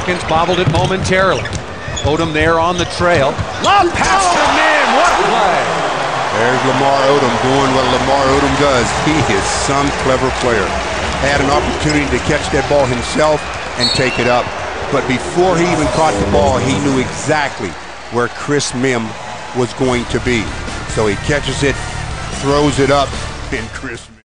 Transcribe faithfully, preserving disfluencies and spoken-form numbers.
Watkins bobbled it momentarily. Odom there on the trail. Lob pass to Mim. What a play! There's Lamar Odom doing what Lamar Odom does. He is some clever player. Had an opportunity to catch that ball himself and take it up. But before he even caught the ball, he knew exactly where Chris Mim was going to be. So he catches it, throws it up, and Chris